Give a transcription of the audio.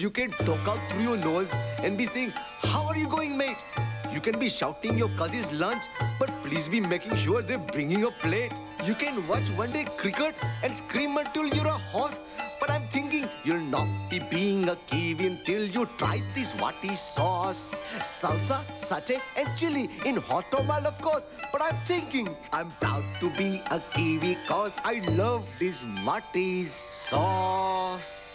You can talk out through your nose and be saying, "How are you going, mate?" You can be shouting your cousin's lunch, but please be making sure they're bringing a plate. You can watch one day cricket and scream until you're a horse. But I'm thinking you'll not be being a Kiwi until you try this Vati sauce. Salsa, satay and chili in hot or mild of course. But I'm thinking I'm proud to be a Kiwi cause I love this Vati sauce.